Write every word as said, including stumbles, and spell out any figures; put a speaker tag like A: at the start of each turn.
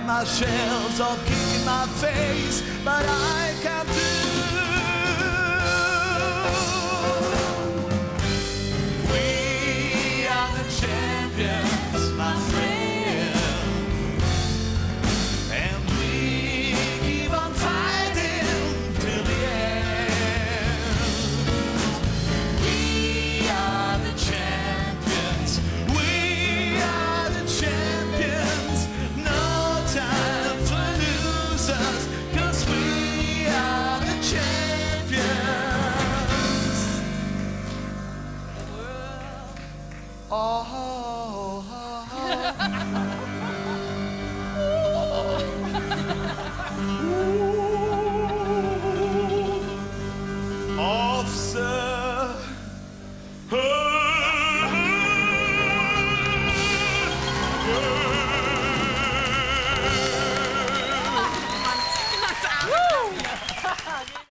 A: find my shells of kicking my face, but I can't do. We are the champions, my friend, and we keep on fighting till the end. We are the champions, we are the champions. No time for losers, 'cause we are the champions. Oh, oh, oh, oh.